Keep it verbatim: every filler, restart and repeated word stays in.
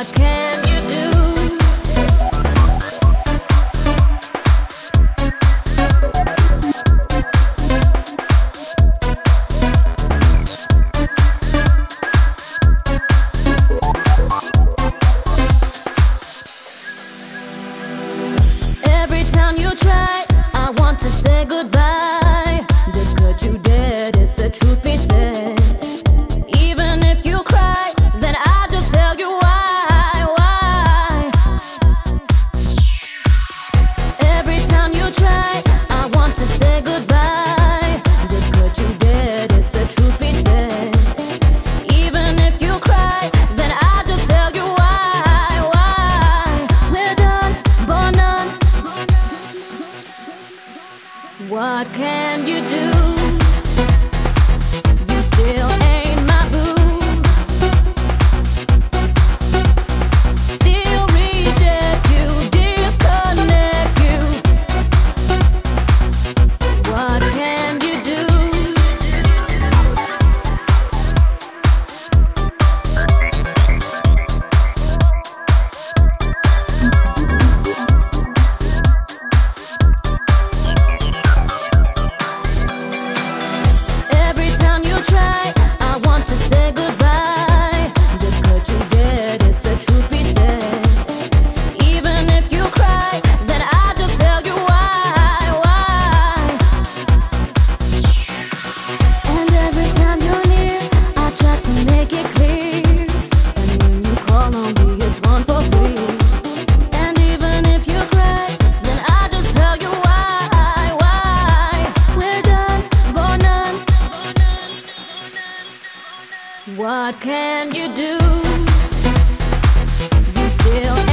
What can you do? Every time you try, I want to say goodbye. Just cut you dead if the truth be said. Even if you cry, then I'll just tell you why, why. Every time you try, I want to say goodbye. Just cut you dead if the truth be said. Even if you cry, then I'll just tell you why, why. We're done, born none. What can you do? You still ain't my boo. Still reject you, disconnect you. What can you do? Every time you try, I want to say goodbye. Just cut you dead if the truth be said. Even if you cry, then I'll just tell you why, why. And every time you're near, I try to make it clear. And when you call on me, it's one for free. And even if you cry, then I'll just tell you why, why. We're done, born none. What can you do? You still